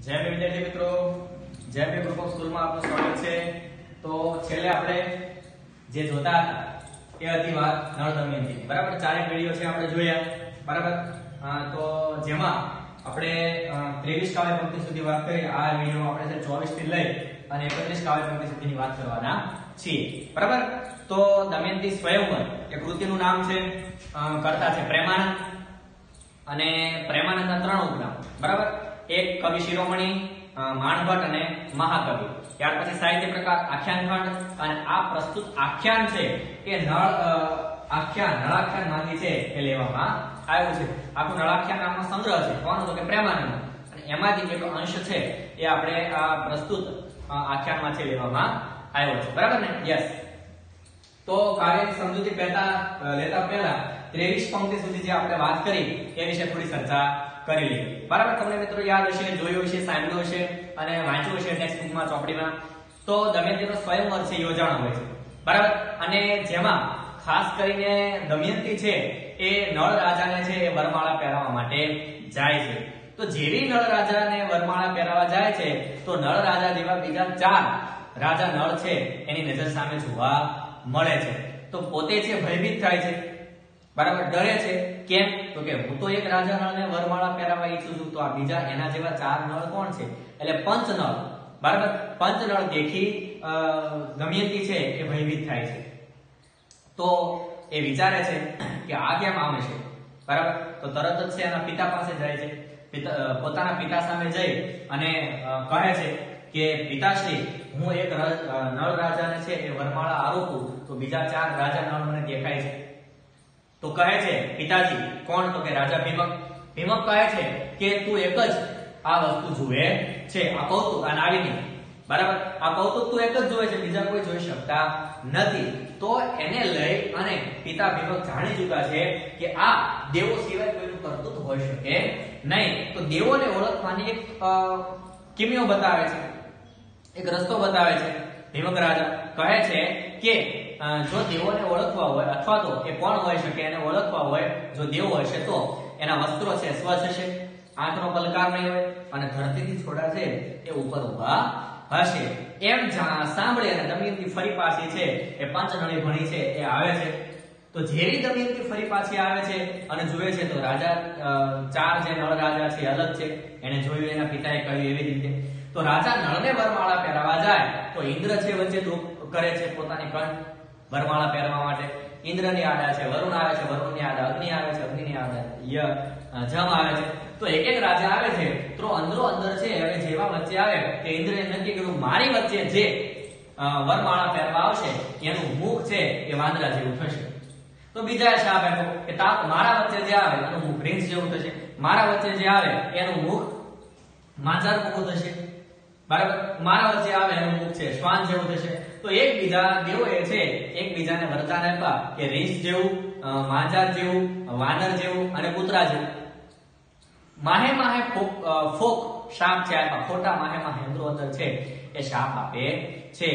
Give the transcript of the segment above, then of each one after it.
જય વિદ્યાર્થી મિત્રો, જય ગ્રુપ ઓફ સ્કૂલમાં આપનું સ્વાગત છે। તો છેલ્લે આપણે જે જોતા હતા એ હતી વાત નળ દમયંતી, બરાબર। ચારેક વિડિયો છે આપણે જોયા, બરાબર। તો જેમાં આપણે 23 કાવ્ય પંક્તિ સુધી વાત કરી। આ વિડિયો આપણે 24 થી લઈ અને 31 કાવ્ય પંક્તિ સુધીની વાત કરવાના છીએ, બરાબર। તો દમયંતી સ્વયંવર એ કૃતિનું નામ છે, કર્તા છે પ્રેમાનંદ, અને પ્રેમાનંદના ત્રણ ઉપનામ, બરાબર। એક કવિ શિરોમણી, માણભટ્ટ અને મહાકવિ। ત્યાર પછી સાહિત્ય પ્રકાર આખ્યાન ખંડ, અને આ પ્રસ્તુત આખ્યાન છે એ નળાખ્યાન માંથી છે એ લેવામાં આવ્યું છે। આખું નળાખ્યાન નામનો સંગ્રહ છે, કોનો? તો કે પ્રેમાનંદ, અને એમાંથી એક અંશ છે એ આપણે આ પ્રસ્તુત આખ્યાનમાં છે લેવામાં આવ્યો છે, બરાબર ને? યસ। તો કાવ્યની સમજૂતી લેતા પહેલા 23 પંક્તિ સુધી જે આપણે વાત કરી એ વિશે થોડી ચર્ચા કરી લઈએ, બરાબર। તમને મિત્રો યાદ હશે, જોયું હશે, સાંભળ્યું હશે અને વાંચ્યું હશે ટેક્સ્ટ બુકમાં, ચોપડીમાં। તો દમયંતીનો સ્વયંવર છે યોજાણો હોય છે, બરાબર। અને જેમાં ખાસ કરીને દમયંતી છે એ નળ રાજાને છે એ વરમાળા પહેરાવવા માટે જાય છે। તો જેવી નળ રાજાને વરમાળા પહેરાવવા જાય છે તો નળ રાજા જેવા બીજા 4 રાજા નળ છે એની નજર સામે જોવા મળે છે। તો પોતે છે ભયભીત થાય છે, બરાબર, ડરે છે। કેમ? તો કે હું તો એક રાજા નળને વરમાળા પહેરાવવા ઈચ્છું છું, તો આ બીજા એના જેવા 4 નળ કોણ છે? એટલે પંચ નળ, બરાબર। પંચ નળ દેખી દમયંતી છે એ ભયભીત થાય છે। તો એ વિચારે છે કે આ કેમ આમે છે, બરાબર। તો તરત જ છે એના પિતા પાસે જાય છે, પોતાના પિતા સામે જઈ અને કહે છે કે પિતાશ્રી, હું એક નળ રાજાને છે એ વરમાળા આરોપું તો બીજા 4 રાજા નળ મને દેખાય છે। તો કહે છે પિતાજી, કોણ? તો કે રાજા ભીમક। ભીમક કહે છે કે તું એક જ આ વસ્તુ જુએ છે, આ કૌતુક, આ નારીની, બરાબર, આ કૌતુક તું એક જ જોવે છે, બીજા કોઈ જોઈ શકતા નથી। તો એને લઈ અને પિતા ભીમક જાણી ચૂક્યા છે કે આ દેવો સિવાય કોઈનું કરતૂત હોઈ શકે નહીં। તો દેવોને ઓળખવાની એક કિમિયો બતાવે છે, એક રસ્તો બતાવે છે ભીમક રાજા। કહે છે કે જો દેવોને ઓળખવા હોય, અથવા તો એ કોણ હોઈ શકે એને ઓળખવા હોય, જો દેવ હોય છે તો એના વસ્ત્રો છે સ્વચ્છ હશે, આંખનો પલકાર નહીં હોય, અને ધરતીથી છોડા છે એ ઉપર ઊભા હશે। એમ સાંભળી અને દમયંતી ફરી પાછી છે એ પંચનળી ભણી છે એ આવે છે। તો જેવી દમયંતી ફરી પાછી આવે છે અને જુએ છે તો રાજા 4 જે નળ રાજા છે અલગ છે, એને જોયું, એના પિતાએ કહ્યું એવી રીતે। તો રાજા નળને વરમાળા પહેરાવા જાય તો ઇન્દ્ર છે વચ્ચે દુઃખ કરે છે પોતાની કંઠ વરમાળા પહેરવા માટે। ઇન્દ્રની આડા છે વરુણ આવે છે, વરુણની આડા અગ્નિ આવે છે, અગ્નિની આડા જમ આવે છે। તો એક એક રાજા આવે છે તો અંદરો અંદર છે હવે જેવા વચ્ચે આવે તે ઇન્દ્રએ નક્કી કર્યું મારી વચ્ચે જે વરમાળા પહેરવા આવશે એનું મુખ છે એ વાંદરા જેવું થશે। તો બીજાએ શાપ આપ્યો કે મારા વચ્ચે જે આવે એનું મુખ રીંછ જેવું થશે, મારા વચ્ચે જે આવે એનું મુખ માંજર જેવું થશે, બરાબર, મારા વચ્ચે આવે એનું મુખ છે શ્વાન જેવું થશે। તો એકબીજા દેવોએ છે એકબીજાને વરદાન આપ્યા કે રીંછ જેવું, માંજર જેવું, વાનર જેવું અને કૂતરા જેવું। માહે માહે ફોક શાપ છે આપ્યા, ખોટા માહે માહે અંદરો અંદર છે એ શાપ આપે છે।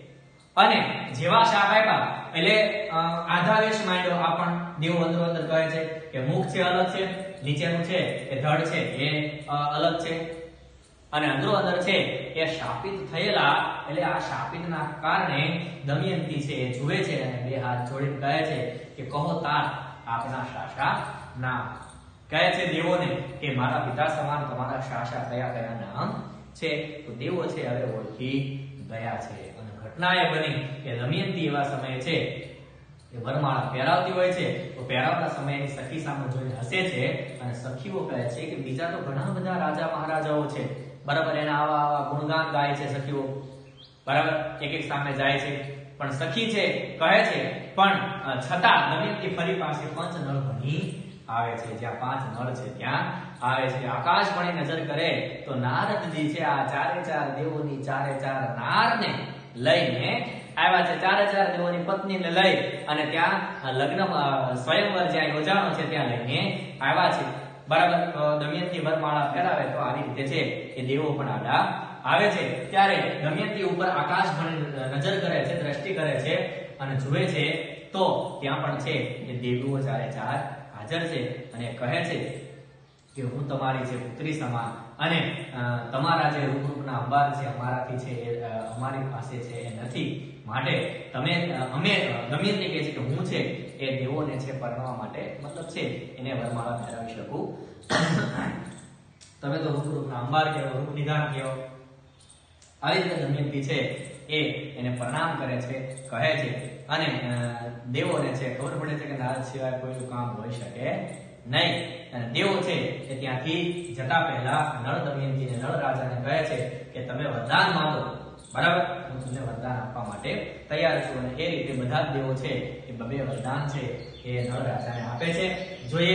અને જેવા શાપ આપ્યા એટલે આધાવેશ માંડ્યો, આ પણ દેવો અંદરો અંદર કહે છે કે મુખ છે અલગ છે, નીચેનું છે એ ધડ છે એ અલગ છે, અને અંદરો અંદર છે એ શાપિત થયેલા, એટલે આ શાપિતના કારણે દમયંતી છે એ જુએ છે અને 2 હાથ જોડીને કહે છે કે કહો તાર આપના શાસા નામ। કહે છે દેવોને કે મારા પિતા સમાન તમારા શાસા કયા કયા નામ છે? તો દેવો છે હવે ઓળખી ગયા છે। અને ઘટના એ બની કે દમયંતી એવા સમયે છે એ વરમાળા પહેરાવતી હોય છે, તો પહેરાવતા સમયે સખી સામે જોઈને હસે છે, અને સખીઓ કહે છે કે બીજા તો ઘણા બધા રાજા મહારાજાઓ છે, બરાબર, એના આવા ગુણગાન ગાય છે સખીઓ, બરાબર, એક એક સામે જાય છે, પણ સખી છે કહે છે પણ છતાં દમયંતી ફરી પાસે પંચ નળ ભણી આવે છે, જ્યાં 5 નળ છે ત્યાં આવે છે। આકાશ ભણી નજર કરે તો નારદજી છે આ 4 દેવોની 4 નારને લઈને આવ્યા છે, 4 દેવોની પત્નીને લઈ અને ત્યાં લગ્ન સ્વયંવર જ્યાં યોજાણો છે ત્યાં લઈને આવ્યા છે, બરાબર। તો દમયંતી વરમાળા ફેરાવે તો આવી રીતે છે એ દેવો પણ આડા આવે છે। ત્યારે દમયંતી ઉપર આકાશ ભણી નજર કરે છે, દ્રષ્ટિ કરે છે અને જુએ છે તો ત્યાં પણ છે એ દેવો 4 હાજર છે, અને કહે છે કે હું તમારી જે પુત્રી સમાન અને તમારા જે રૂપરૂપના અંબાર છે અમારાથી છે એ અમારી પાસે છે એ નથી, માટે અમે દમયંતી કહે છે કે હું છે એ દેવોને છે પરણવા માટે મતલબ છે એને વરમાળા પહેરાવી શકું. તમે તો રૂપરૂપના અંબાર કહેવો, રૂપ નિધાન કહેવો. આવી રીતે દમયંતી છે એને પ્રણામ કરે છે, કહે છે, અને દેવોને છે ખબર પડે છે કે નારદ સિવાય કોઈનું કામ હોઈ શકે નહીં. અને દેવો છે એ ત્યાંથી જતા પહેલા નળ દમયંતીને નળ રાજાને કહે છે કે તમે વરદાન માંગો, બરાબર, હું તમને વરદાન આપવા માટે તૈયાર છું. અને એ રીતે બધા જ દેવો છે એ બબે વરદાન છે એ નળ રાજાને આપે છે. જોઈએ,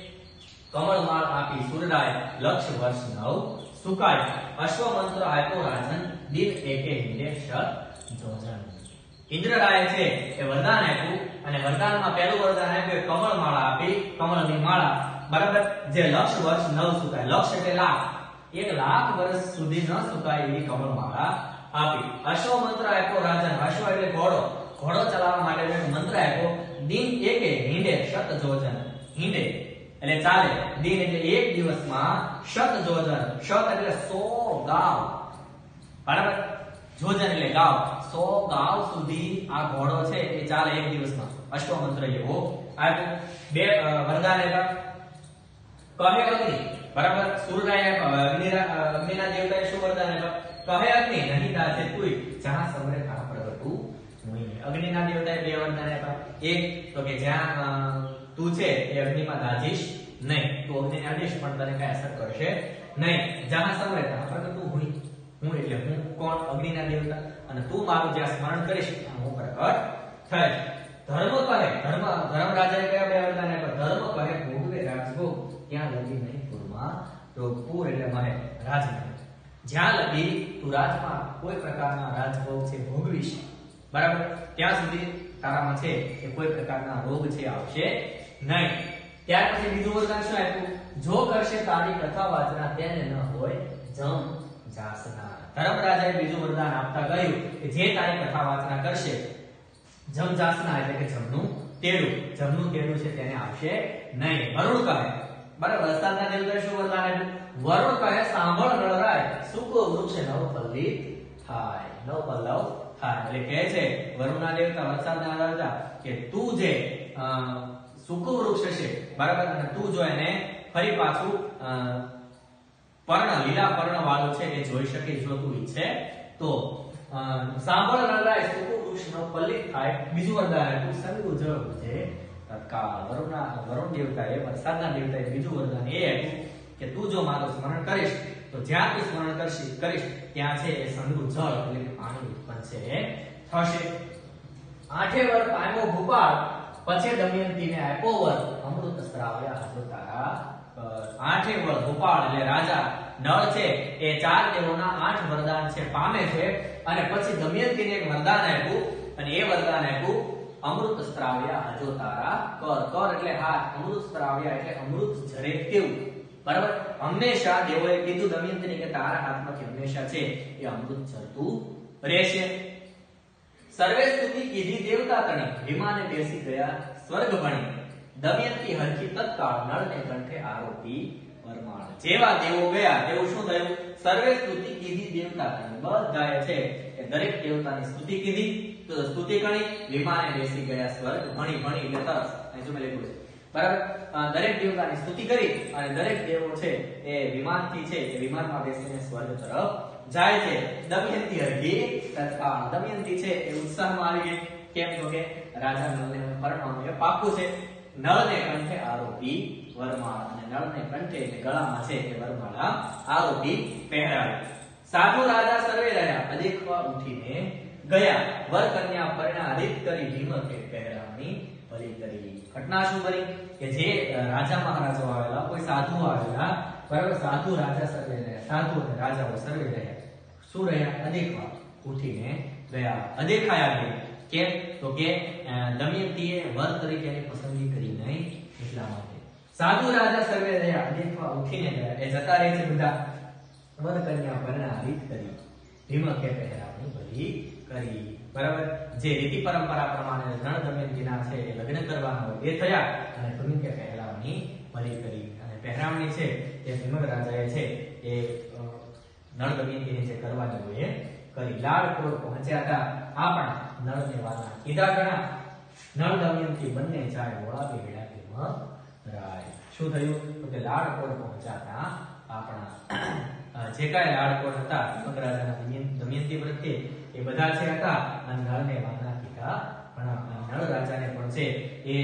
કમળમાળ આપી સુરરાય, લક્ષ વર્ષ નવ સુકાય, અશ્વમંત્ર આપ્યો રાજન, દિન એકે હિંડે શત જોજન. ઇન્દ્રરાય છે એ વરદાન આપ્યું, અને વરદાનમાં પહેલું વરદાન આપ્યું કમળમાળા આપી, કમળની માળા, બરાબર, જે લક્ષ વર્ષ નવ સુકાય. લક્ષ એટલે લાખ, 1 લાખ વર્ષ સુધી ન સુકાય એવી કમળમાળા આપી. અશ્વમંત્ર આપ્યો રાજન, અશ્વ એટલે ઘોડો, ઘોડો ચલાવવા માટે મંત્ર આપ્યો. દિન એકે હિંડે શત જોજન, હિંડે એટલે ચાલે, દિન એટલે એક દિવસમાં, શત જોજન, શત એટલે 100 ગાવ, બરાબર, જોજન એટલે ગાવ, 100 ગાવ સુધી આ ઘોડો છે એ ચાલે એક દિવસમાં. અશ્વમંત્ર એવો આપ્યો. બે વરદાન આપ્યા, કહે અગ્નિ, બરાબર, સૂર્યરાય અગ્નિના દેવતાએ શું વરદાન આપ્યા? કહે અગ્નિ નહીં દાજે તુય, જ્યાં સમરે ત્યાં પ્રગટું મુઈ. અગ્નિના દેવતાએ બે વરદાન આપ્યા. એક તો કે જ્યાં તું છે એ અગ્નિમાં દાજીશ નહીં, તું અગ્નિને અડીશ પણ તને કઈ અસર કરશે નહીં. જ્યાં સમરે ત્યાં પ્રગટું મુઈ, હું એટલે હું કોણ? અગ્નિના દેવતા. અને તું મારું જ્યાં સ્મરણ કરીશ હું પ્રગટ થઈશ. ધર્મ કહે, ધર્મ રાજાએ કયા બે વરદાન આપ્યા? ધર્મ કહે ભોગવે રાજભોગ, ત્યાં લગી નહીં પૂરમાં રોગ. પૂર એટલે મહે, રાજમહેલ. જ્યાં લગી તું રાજમાં કોઈ પ્રકારના રાજભોગ છે ભોગવીશ, બરાબર, ત્યાં સુધી તારામાં છે કે કોઈ પ્રકારના રોગ છે આવશે નહીં. ત્યાર પછી બીજું વરદાન શું આપ્યું? જો કરશે તારી કથા વાચના, તેને ન હોય જમ જાસના. ધર્મરાજાએ બીજું વરદાન આપતા કહ્યું કે જે તારી કથા વાચના કરશે, જમ જાસના એટલે કે જમનું તેડું, જમનું તેડું છે તેને આવશે નહીં. વરુણ કહે, બરાબર, વરસાદના દેવતાએ શું વરદાન આપ્યું? વરુણ કહે સાંભળ નળરાય, સુકો વૃક્ષ નવપલ્લી થાય, નવપલ્લવ થાય. એટલે કહે છે વરુણના દેવતા, વરસાદના દેવતા કે તું જે સુકો વૃક્ષ છે, બરાબર, અને તું જો એને ફરી પાછું પર્ણ, લીલા પર્ણ વાળું છે એ જોઈ શકે, જો તું ઈચ્છે તો. સાંભળ નળરાય, સુકો વૃક્ષ નવપલ્લી થાય. બીજું વરદાન આપ્યું સંગુ જળ જે તત્કાળ. વરુણ દેવતાએ, વરસાદના દેવતાએ બીજું વરદાન એ આપ્યું કે તું જો મારું સ્મરણ કરીશ તો જ્યાં તું સ્મરણ કરીશ ત્યાં છે એ સંગુ જળ એટલે કે પાણી ઉત્પન્ન છે એ થશે. 8 વર પામ્યો ભૂપાળ, પછી દમયંતીને આપ્યો વર, અમૃત સ્ત્રાવ્યા હજો તારા. 8 વર ભૂપાળ એટલે રાજા નળ છે એ 4 દેવોના 8 વરદાન છે પામે છે, અને પછી દમયંતીને એક વરદાન આપ્યું, અને એ વરદાન આપ્યું અમૃત સ્ત્રાવ્યા હજો તારા કર. કર એટલે હાથ, અમૃત સ્ત્રાવ્યા એટલે અમૃત ઝરે તેવું, બરાબર. હંમેશા દેવોએ કીધું દમયંતીને કે તારા હાથમાંથી હંમેશા છે એ અમૃત ઝરતું રહેશે. સર્વે સ્તુતિ કીધી દેવતા તણી, વિમાને બેસી ગયા સ્વર્ગ ભણી. દમયંતી હરખી તત્કાળ, નળને કંઠે આરોપી વરમાળ. જેવા દેવો ગયા તેવું શું થયું? સર્વે સ્તુતિ કીધી દેવતા તણી, બધાએ છે એ દરેક દેવતાની સ્તુતિ કીધી, તો સ્તુતિ કરી, વિમાને બેસી ગયા સ્વર્ગ ભણી. ભણી એટલે તરસ, અહીં જો મેં લખ્યું છે, બરાબર. દરેક દેવતાની સ્તુતિ કરી અને દરેક દેવો છે એ વિમાનથી છે એ વિમાનમાં બેસીને સ્વર્ગ તરફ જાય છે. દમયંતી હરખી તત્કાળ, દમયંતી છે એ ઉત્સાહમાં આવી ગઈ. કેમ? તો કે રાજા નળને પરણવાનું એ પાકું છે. નળને કંઠે આરોપી વરમાળા, અને નળને કંઠે એટલે ગળામાં છે એ વરમાળા આરોપી પહેરાવી. સાધુ રાજા સર્વે રહ્યા, અદેખવા ઉઠીને ગયા, વર કન્યા પરિણારિત કરી, ભીમકે પહેરાવણી ભલી કરી. ઘટના શું બની કે જે રાજા મહારાજો આવેલા, કોઈ સાધુ આવેલા, બરાબર, સાધુ રાજા સર્વે રહ્યા, સાધુ અને રાજાઓ સર્વે રહ્યા. શું રહ્યા? અદેખવા ઉઠીને ગયા, અદેખાયા ગયા. કેમ? તો કે દમયંતીએ વર તરીકેની પસંદગી કરી નહીં એટલા માટે. સાધુ રાજા સર્વે રહ્યા, અદેખવા ઉઠીને ગયા, એ જતા રહે છે બધા. વર કન્યા પરિણારિત કરી, ભીમકે પહેરાવણી ભલી કરી, બરાબર. જે રીતિ પરંપરા પ્રમાણે નળ દમયંતીના છે એ લગ્ન કરવાના હોય એ થયા, અને ભીમકે પહેરાવણી ભલી કરી. અને પહેરાવણી છે એ ભીમક રાજાએ છે એ નળ દમયંતીને જે કરવાની હોય એ કરી. લાડકોડ પહોંચ્યા હતા આપણા નળને વાલા કીધા ઘણા, નળ દમયંતી બંને જાય વળાવી વેળાવી મરાય. શું થયું તો કે લાડકોડ પહોંચ્યા હતા આપણા જે કાંઈ લાડકોડ હતા ભીમક રાજાના દમયંતી પ્રત્યે એ બધા છે હતા અને નળને વાલા કીધા ઘણા. નળ રાજાને પણ છે એ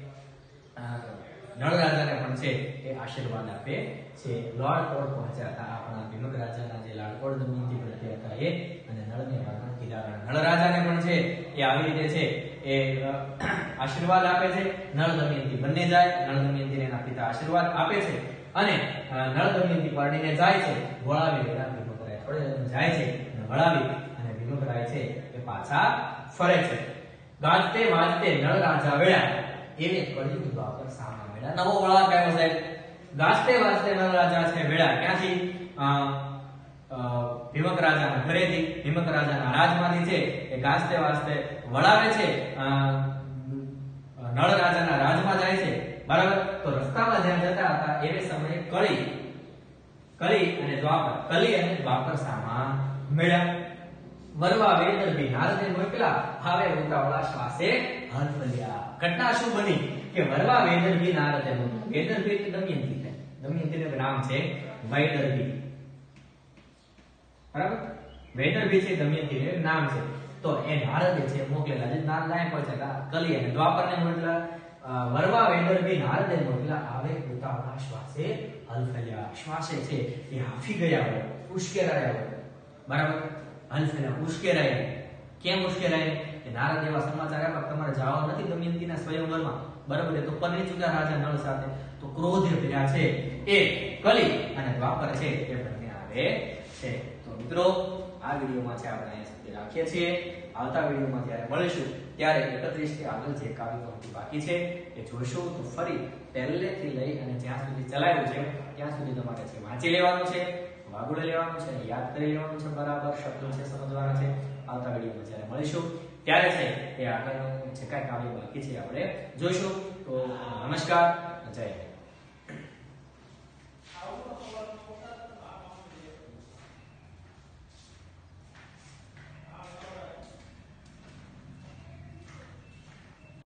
નળ રાજાને પણ છે એ આશીર્વાદ આપે છે. લાડકોડ પહોંચ્યા હતા આપણા ભીમક રાજાના જે લાડકોડ દમયંતી પ્રત્યે હતા એ અને નળને વાલા કીધા ઘણા. નળ રાજાને પણ છે એ આવી રીતે છે એ આશીર્વાદ આપે છે. નળ દમયંતી બંને જાય, નળ દમયંતીને એના પિતા આશીર્વાદ આપે છે અને નળ દમયંતી પરણીને જાય છે. વળાવી વેળા ભીમક રાય થોડે જાય છે અને વળાવી અને ભીમક રાય છે એ પાછા ફરે છે. ગાજતે વાજતે નળ રાજા વેળા એને કળિયુગ દ્વાપર સામા વેળા. નવો વળાંક આવ્યો સાહેબ. ગાજતે વાજતે નળ રાજા છે વેળા ક્યાંથી? ભીમક રાજાના ઘરેથી, ભીમક રાજાના રાજમાંથી છે એ ગાજતે વાજતે વળાવે છે, નળ રાજાના રાજમાં જાય છે. બરાબર. તો રસ્તામાં જ્યાં જતા હતા એ સમયે કલી અને દ્વાપર સામા મળ્યા. વરવા વેદરભી નારદે મોકલા, આવે ઉતાવળા શ્વાસે હરફલ્યા. ઘટના શું બની કે વરવા વેદરભી નારદે મોકલા. વેદરભી એટલે દમયંતી છે. દમયંતીનું નામ છે વૈદર્ભી. બરાબર. વૈદર્ભી છે દમયંતીનું નામ છે. તો એ નારદે છે મોકલેલા. જે નામ લાય પડશે કલી અને દ્વાપરને મોકલા. વરવા વેદરભી નારદે મોકલા, આવે ઉતાવળા શ્વાસે હલફલ્યા. શ્વાસે છે એ હાફી ગયા હોય, ઉશ્કેરાયા હોય. બરાબર. હલફલ્યા ઉશ્કેરાયા. કેમ ઉશ્કેરાયા? કે નારદ એવા સમાચાર આપ્યા તમારે જવાનું નથી દમયંતીના સ્વયંવરમાં. બરાબર. તો પરણી ચૂક્યા રાજા નળ સાથે. તો ક્રોધે ભર્યા છે એ કલી અને દ્વાપર છે એ બંને આવે છે. તો મિત્રો આ વિડીયોમાં છે આપણે અહીંયા સુધી રાખીએ છીએ. આવતા વિડીયોમાં જ્યારે મળીશું ત્યારે 31 થી આગળ જે કાવ્ય પંક્તિ બાકી છે એ જોઈશું. તો ફરી પહેલેથી લઈ અને જ્યાં સુધી ચલાવ્યું છે ત્યાં સુધી તમારે છે વાંચી લેવાનું છે, વાગોળે લેવાનું છે, યાદ કરી લેવાનું છે. બરાબર. શબ્દો છે સમજવાના છે. આવતા વિડીયોમાં જ્યારે મળીશું ત્યારે છે એ આગળનું જે કાંઈ કાવ્ય બાકી છે આપણે જોઈશું. તો નમસ્કાર, જય હિન્દ.